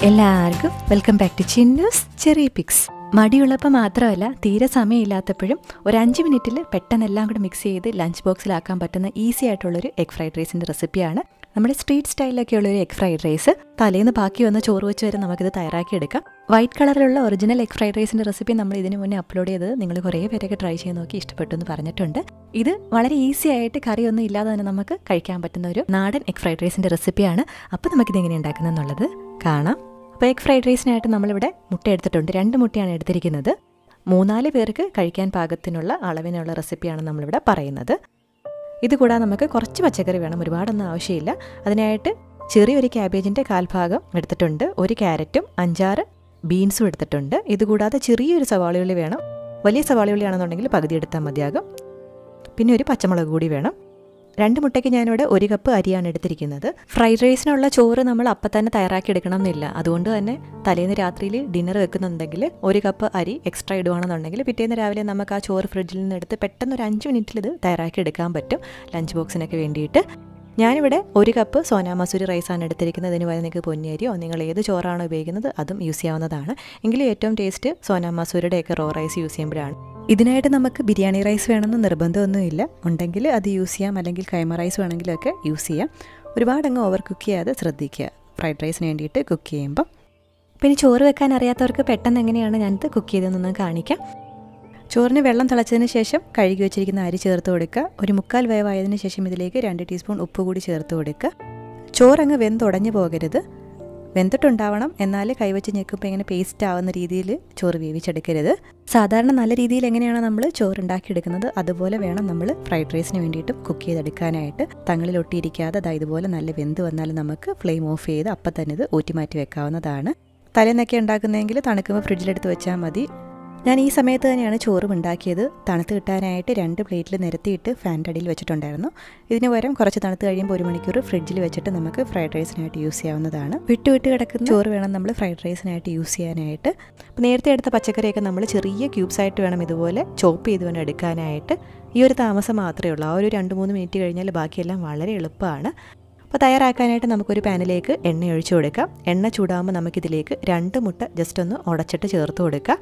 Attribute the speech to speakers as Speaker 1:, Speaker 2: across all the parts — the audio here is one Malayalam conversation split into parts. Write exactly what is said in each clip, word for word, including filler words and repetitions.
Speaker 1: എല്ലാവർക്കും വെൽക്കം ബാക്ക് ടു ചിന്നൂസ് ചെറിയ പിക്സ്. മടിയുള്ളപ്പോൾ മാത്രമല്ല, തീരെ സമയമില്ലാത്തപ്പോഴും ഒരു അഞ്ച് മിനിറ്റിൽ പെട്ടെന്ന് എല്ലാം കൂടെ മിക്സ് ചെയ്ത് ലഞ്ച് ബോക്സിലാക്കാൻ പറ്റുന്ന ഈസി ആയിട്ടുള്ളൊരു എഗ് ഫ്രൈഡ് റൈസിൻ്റെ റെസിപ്പിയാണ്. നമ്മുടെ സ്ട്രീറ്റ് സ്റ്റൈലിലൊക്കെ ഉള്ളൊരു എഗ് ഫ്രൈഡ് റൈസ് തലേന്ന് ബാക്കി വന്ന ചോറ് വെച്ച് വരെ നമുക്കിത് തയ്യാറാക്കി എടുക്കാം. വൈറ്റ് കളറിലുള്ള ഒറിജിനൽ എഗ് ഫ്രൈഡ് റൈസിൻ്റെ റെസിപ്പി നമ്മൾ ഇതിന് മുന്നേ അപ്ലോഡ് ചെയ്തത് നിങ്ങൾ കുറേ പേരൊക്കെ ട്രൈ ചെയ്ത് നോക്കി ഇഷ്ടപ്പെട്ടു എന്ന് പറഞ്ഞിട്ടുണ്ട്. ഇത് വളരെ ഈസി ആയിട്ട് കറിയൊന്നും ഇല്ലാതെ തന്നെ നമുക്ക് കഴിക്കാൻ പറ്റുന്ന ഒരു നാടൻ എഗ് ഫ്രൈഡ് റൈസിൻ്റെ റെസിപ്പിയാണ്. അപ്പോൾ നമുക്കിത് എങ്ങനെ ഉണ്ടാക്കുന്നതെന്നുള്ളത് കാണാം. അപ്പോൾ എഗ് ഫ്രൈഡ് റൈസിനായിട്ട് നമ്മളിവിടെ മുട്ട എടുത്തിട്ടുണ്ട്. രണ്ട് മുട്ടയാണ് എടുത്തിരിക്കുന്നത്. മൂന്നാല് പേർക്ക് കഴിക്കാൻ പാകത്തിനുള്ള അളവിനുള്ള റെസിപ്പിയാണ് നമ്മളിവിടെ പറയുന്നത്. ഇതുകൂടാതെ നമുക്ക് കുറച്ച് പച്ചക്കറി വേണം, ഒരുപാടൊന്നും ആവശ്യമില്ല. അതിനായിട്ട് ചെറിയൊരു ക്യാബേജിൻ്റെ കാൽഭാഗം എടുത്തിട്ടുണ്ട്. ഒരു ക്യാരറ്റും അഞ്ചാറ് ബീൻസും എടുത്തിട്ടുണ്ട്. ഇതുകൂടാതെ ചെറിയൊരു സവാളയുള്ളി വേണം. വലിയ സവാളയുള്ളിയാണെന്നുണ്ടെങ്കിൽ പകുതി എടുത്താൽ മതിയാകും. പിന്നെ ഒരു പച്ചമുളക് കൂടി വേണം. രണ്ട് മുട്ടയ്ക്ക് ഞാനിവിടെ ഒരു കപ്പ് അരിയാണ് എടുത്തിരിക്കുന്നത്. ഫ്രൈഡ് റൈസിനുള്ള ചോറ് നമ്മൾ അപ്പം തന്നെ തയ്യാറാക്കി എടുക്കണം എന്നില്ല. അതുകൊണ്ട് തന്നെ തലേന്ന് രാത്രിയിൽ ഡിന്നർ വെക്കുന്നുണ്ടെങ്കിൽ ഒരു കപ്പ് അരി എക്സ്ട്രാ ഇടുകയാണെന്നുണ്ടെങ്കിൽ പിറ്റേന്ന് രാവിലെ നമുക്ക് ആ ചോറ് ഫ്രിഡ്ജിൽ നിന്ന് എടുത്ത് പെട്ടെന്ന് ഒരു അഞ്ച് മിനിറ്റിൽ ഇത് തയ്യാറാക്കി എടുക്കാൻ പറ്റും ലഞ്ച് ബോക്സിനൊക്കെ വേണ്ടിയിട്ട്. ഞാനിവിടെ ഒരു കപ്പ് സോനാ മസൂരി റൈസാണ് എടുത്തിരിക്കുന്നത്. ഇതിന് പകരം നിങ്ങൾക്ക് പൊന്നിയരിയോ നിങ്ങൾ ഏത് ചോറാണോ ഉപയോഗിക്കുന്നത് അതും യൂസ് ചെയ്യാവുന്നതാണ്. എങ്കിലും ഏറ്റവും ടേസ്റ്റ് സോനാ മസൂരിയുടെയൊക്കെ റോ റൈസ് യൂസ് ചെയ്യുമ്പോഴാണ്. ഇതിനായിട്ട് നമുക്ക് ബിരിയാണി റൈസ് വേണമെന്ന് നിർബന്ധമൊന്നുമില്ല. ഉണ്ടെങ്കിൽ അത് യൂസ് ചെയ്യാം, അല്ലെങ്കിൽ കൈമ റൈസ് വേണമെങ്കിലൊക്കെ യൂസ് ചെയ്യാം. ഒരുപാടങ്ങ് ഓവർ കുക്ക് ചെയ്യാതെ ശ്രദ്ധിക്കുക ഫ്രൈഡ് റൈസിന് വേണ്ടിയിട്ട് കുക്ക് ചെയ്യുമ്പം. പിന്നെ ചോറ് വെക്കാൻ അറിയാത്തവർക്ക് പെട്ടെന്ന് എങ്ങനെയാണ് ഞാനിത് കുക്ക് ചെയ്തതെന്നൊന്ന് കാണിക്കാം. ചോറിന് വെള്ളം തിളച്ചതിന് ശേഷം കഴുകി വെച്ചിരിക്കുന്ന അരി ചേർത്ത് കൊടുക്കുക. ഒരു മുക്കാൽ വേവായതിനു ശേഷം ഇതിലേക്ക് രണ്ട് ടീസ്പൂൺ ഉപ്പ് കൂടി ചേർത്ത് കൊടുക്കുക. ചോറങ്ങ് വെന്തുടഞ്ഞു പോകരുത്, വെന്തിട്ടുണ്ടാവണം. എന്നാൽ കൈവച്ച് ഞെക്കുമ്പോൾ ഇങ്ങനെ പേസ്റ്റ് ആവുന്ന രീതിയിൽ ചോറ് വേവിച്ചെടുക്കരുത്. സാധാരണ നല്ല രീതിയിൽ എങ്ങനെയാണ് നമ്മൾ ചോറ് ഉണ്ടാക്കിയെടുക്കുന്നത് അതുപോലെ വേണം നമ്മൾ ഫ്രൈഡ് റൈസിന് വേണ്ടിയിട്ടും കുക്ക് ചെയ്തെടുക്കാനായിട്ട്. തങ്ങളിൽ ഒട്ടിയിരിക്കാതെ അതായത് ഇതുപോലെ നല്ല വെന്ത് വന്നാൽ നമുക്ക് ഫ്ലെയിം ഓഫ് ചെയ്ത് അപ്പം തന്നെ ഇത് ഊറ്റി മാറ്റി വെക്കാവുന്നതാണ്. തലേന്നൊക്കെ ഉണ്ടാക്കുന്നതെങ്കിൽ തണുക്കുമ്പോൾ ഫ്രിഡ്ജിലെടുത്ത് വെച്ചാൽ മതി. ഞാൻ ഈ സമയത്ത് തന്നെയാണ് ചോറും ഉണ്ടാക്കിയത്. തണുത്ത് കിട്ടാനായിട്ട് രണ്ട് പ്ലേറ്റിൽ നിരത്തിയിട്ട് ഫാൻ്റെ അടിയിൽ വെച്ചിട്ടുണ്ടായിരുന്നു. ഇതിന് പകരം കുറച്ച് തണുത്ത് കഴിയുമ്പോൾ ഒരു മണിക്കൂർ ഫ്രിഡ്ജിൽ വെച്ചിട്ട് നമുക്ക് ഫ്രൈഡ് റൈസിനായിട്ട് യൂസ് ചെയ്യാവുന്നതാണ്. വിട്ട് വിട്ട് കിടക്കുന്ന ചോറ് വേണം നമ്മൾ ഫ്രൈഡ് റൈസിനായിട്ട് യൂസ് ചെയ്യാനായിട്ട്. അപ്പോൾ നേരത്തെ എടുത്ത പച്ചക്കറിയൊക്കെ നമ്മൾ ചെറിയ ക്യൂബ്സ് ആയിട്ട് വേണം ഇതുപോലെ ചോപ്പ് ചെയ്ത് വേണം എടുക്കാനായിട്ട്. ഈ ഒരു താമസം മാത്രമേ ഉള്ളൂ. ആ ഒരു രണ്ട് മൂന്ന് മിനിറ്റ് കഴിഞ്ഞാൽ ബാക്കിയെല്ലാം വളരെ എളുപ്പമാണ്. അപ്പോൾ തയ്യാറാക്കാനായിട്ട് നമുക്കൊരു പാനിലേക്ക് എണ്ണ ഒഴിച്ചു കൊടുക്കാം. എണ്ണ ചൂടാകുമ്പോൾ നമുക്കിതിലേക്ക് രണ്ട് മുട്ട ജസ്റ്റ് ഒന്ന് ഉടച്ചിട്ട് ചേർത്ത് കൊടുക്കാം.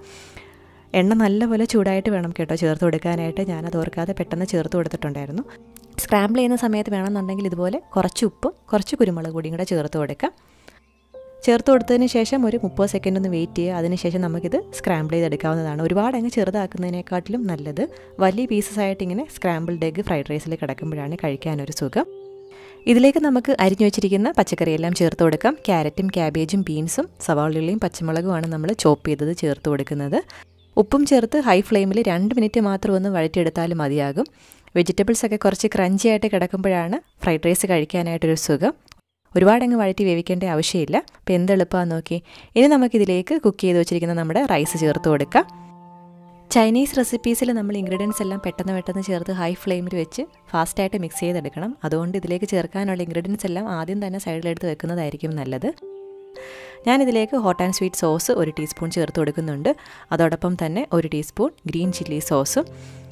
Speaker 1: എണ്ണ നല്ലപോലെ ചൂടായിട്ട് വേണം കേട്ടോ ചേർത്ത് കൊടുക്കാനായിട്ട്. ഞാനത് ഓർക്കാതെ പെട്ടെന്ന് ചേർത്ത് കൊടുത്തിട്ടുണ്ടായിരുന്നു. സ്ക്രാമ്പിൾ ചെയ്യുന്ന സമയത്ത് വേണമെന്നുണ്ടെങ്കിൽ ഇതുപോലെ കുറച്ച് ഉപ്പും കുറച്ച് കുരുമുളക് പൊടിയും കൂടെ ചേർത്ത് കൊടുക്കാം. ചേർത്ത് കൊടുത്തതിന് ശേഷം ഒരു മുപ്പത് സെക്കൻഡ് ഒന്ന് വെയിറ്റ് ചെയ്യുക. അതിനുശേഷം നമുക്കിത് സ്ക്രാമ്പിൾ ചെയ്തെടുക്കാവുന്നതാണ്. ഒരുപാട് അങ്ങ് ചെറുതാക്കുന്നതിനേക്കാട്ടിലും നല്ലത് വലിയ പീസസ് ആയിട്ട് ഇങ്ങനെ സ്ക്രാമ്പിൾഡ് എഗ് ഫ്രൈഡ് റൈസിൽ കിടക്കുമ്പോഴാണ് കഴിക്കാനൊരു സുഖം. ഇതിലേക്ക് നമുക്ക് അരിഞ്ഞു വെച്ചിരിക്കുന്ന പച്ചക്കറിയെല്ലാം ചേർത്ത് കൊടുക്കാം. ക്യാരറ്റും ക്യാബേജും ബീൻസും സവാളയുള്ളിയും പച്ചമുളകുമാണ് നമ്മൾ ചോപ്പ് ചെയ്തത് ചേർത്ത് കൊടുക്കുന്നത്. ഉപ്പും ചേർത്ത് ഹൈ ഫ്ലെയിമിൽ രണ്ട് മിനിറ്റ് മാത്രം ഒന്ന് വഴറ്റിയെടുത്താലും മതിയാകും. വെജിറ്റബിൾസൊക്കെ കുറച്ച് ക്രഞ്ചി ആയിട്ട് കിടക്കുമ്പോഴാണ് ഫ്രൈഡ് റൈസ് കഴിക്കാനായിട്ടൊരു സുഖം. ഒരുപാടങ്ങ് വഴറ്റി വേവിക്കേണ്ട ആവശ്യമില്ല. അപ്പോൾ എന്തെളുപ്പമാണെന്ന് നോക്കി. ഇനി നമുക്കിതിലേക്ക് കുക്ക് ചെയ്ത് വെച്ചിരിക്കുന്ന നമ്മുടെ റൈസ് ചേർത്ത് കൊടുക്കാം. ചൈനീസ് റെസിപ്പീസിൽ നമ്മൾ ഇൻഗ്രീഡിയൻസ് എല്ലാം പെട്ടെന്ന് പെട്ടെന്ന് ചേർത്ത് ഹൈ ഫ്ലെയിമിൽ വെച്ച് ഫാസ്റ്റായിട്ട് മിക്സ് ചെയ്തെടുക്കണം. അതുകൊണ്ട് ഇതിലേക്ക് ചേർക്കാനുള്ള ഇൻഗ്രീഡിയൻസ് എല്ലാം ആദ്യം തന്നെ സൈഡിലെടുത്ത് വെക്കുന്നതായിരിക്കും നല്ലത്. ഞാനിതിലേക്ക് ഹോട്ട് ആൻഡ് സ്വീറ്റ് സോസ് ഒരു ടീസ്പൂൺ ചേർത്ത് കൊടുക്കുന്നുണ്ട്. അതോടൊപ്പം തന്നെ ഒരു ടീസ്പൂൺ ഗ്രീൻ ചില്ലി സോസും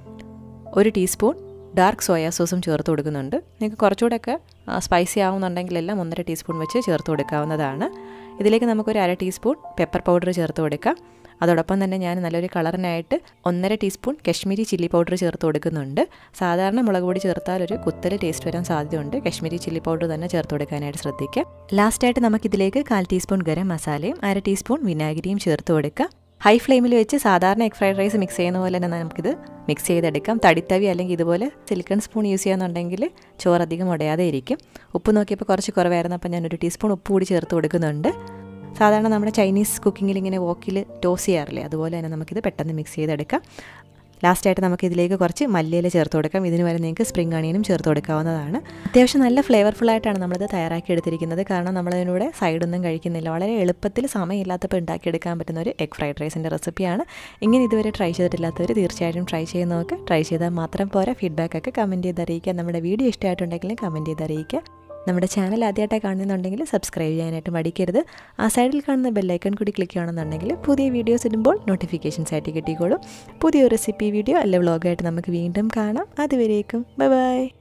Speaker 1: ഒരു ടീസ്പൂൺ ഡാർക്ക് സോയാ സോസും ചേർത്ത് കൊടുക്കുന്നുണ്ട്. നിങ്ങൾക്ക് കുറച്ചുകൂടെയൊക്കെ സ്പൈസി ആവുന്നുണ്ടെങ്കിലെല്ലാം ഒന്നര ടീസ്പൂൺ വെച്ച് ചേർത്ത് കൊടുക്കാവുന്നതാണ്. ഇതിലേക്ക് നമുക്കൊരു അര ടീസ്പൂൺ പെപ്പർ പൗഡർ ചേർത്ത് കൊടുക്കാം. അതോടൊപ്പം തന്നെ ഞാൻ നല്ലൊരു കളറിനായിട്ട് ഒന്നര ടീസ്പൂൺ കശ്മീരി ചില്ലി പൗഡർ ചേർത്ത് കൊടുക്കുന്നുണ്ട്. സാധാരണ മുളക് പൊടി ചേർത്താൽ ഒരു കുത്തൽ ടേസ്റ്റ് വരാൻ സാധ്യതയുണ്ട്. കശ്മീരി ചില്ലി പൗഡർ തന്നെ ചേർത്ത് കൊടുക്കാനായിട്ട് ശ്രദ്ധിക്കുക. ലാസ്റ്റായിട്ട് നമുക്കിതിലേക്ക് കാൽ ടീസ്പൂൺ ഗരം മസാലയും അര ടീസ്പൂൺ വിനാഗിരിയും ചേർത്ത് കൊടുക്കുക. ഹൈ ഫ്ലെയിമിൽ വെച്ച് സാധാരണ എഗ് ഫ്രൈഡ് റൈസ് മിക്സ് ചെയ്യുന്ന പോലെ തന്നെ നമുക്കിത് മിക്സ് ചെയ്തെടുക്കാം. തടിത്തവി അല്ലെങ്കിൽ ഇതുപോലെ സിലിക്കൺ സ്പൂൺ യൂസ് ചെയ്യാന്നുണ്ടെങ്കിൽ ചോറ് അധികം ഉടയാതെ ഇരിക്കും. ഉപ്പ് നോക്കിയപ്പോൾ കുറച്ച് കുറവായിരുന്നു. അപ്പോൾ ഞാനൊരു ടീസ്പൂൺ ഉപ്പ് കൂടി ചേർത്ത് കൊടുക്കുന്നുണ്ട്. സാധാരണ നമ്മുടെ ചൈനീസ് കുക്കിങ്ങിൽ ഇങ്ങനെ വോക്കിൽ ടോസ് ചെയ്യാറില്ലേ, അതുപോലെ തന്നെ നമുക്കിത് പെട്ടെന്ന് മിക്സ് ചെയ്തെടുക്കാം. ലാസ്റ്റായിട്ട് നമുക്കിതിലേക്ക് കുറച്ച് മല്ലിയില ചേർത്ത് കൊടുക്കാം. ഇതിന് വരെ നിങ്ങൾക്ക് സ്പ്രിംഗ് അണിയനും ചേർത്ത് കൊടുക്കാവുന്നതാണ്. അത്യാവശ്യം നല്ല ഫ്ലേവർഫുള്ളായിട്ടാണ് നമ്മളിത് തയ്യാറാക്കി എടുത്തിരിക്കുന്നത്. കാരണം നമ്മളതിലൂടെ സൈഡൊന്നും കഴിക്കുന്നില്ല. വളരെ എളുപ്പത്തിൽ സമയമില്ലാത്തപ്പോൾ ഉണ്ടാക്കിയെടുക്കാൻ പറ്റുന്ന ഒരു എഗ് ഫ്രൈഡ് റൈസിൻ്റെ റെസിപ്പിയാണ്. ഇങ്ങനെ ഇതുവരെ ട്രൈ ചെയ്തിട്ടില്ലാത്തവർ തീർച്ചയായിട്ടും ട്രൈ ചെയ്ത് നോക്കുക. ട്രൈ ചെയ്താൽ മാത്രം പോരാ, ഫീഡ്ബാക്കൊക്കെ കമൻറ്റ് ചെയ്ത് അറിയിക്കുക. നമ്മുടെ വീഡിയോ ഇഷ്ടമായിട്ടുണ്ടെങ്കിലും കമൻറ്റ് ചെയ്ത് അറിയിക്കുക. നമ്മുടെ ചാനൽ ആദ്യമായിട്ടാണ് കാണുന്നുണ്ടെങ്കിൽ സബ്സ്ക്രൈബ് ചെയ്യാനായിട്ട് മടിക്കരുത്. ആ സൈഡിൽ കാണുന്ന ബെല്ലൈക്കൺ കൂടി ക്ലിക്ക് ചെയ്യണമെന്നുണ്ടെങ്കിൽ പുതിയ വീഡിയോസ് ഇടുമ്പോൾ നോട്ടിഫിക്കേഷൻസ് ആയിട്ട് കിട്ടിക്കോളും. പുതിയൊരു റെസിപ്പി വീഡിയോ അല്ലെ വ്ളോഗായിട്ട് നമുക്ക് വീണ്ടും കാണാം. അതുവരേക്കും ബൈ ബൈ.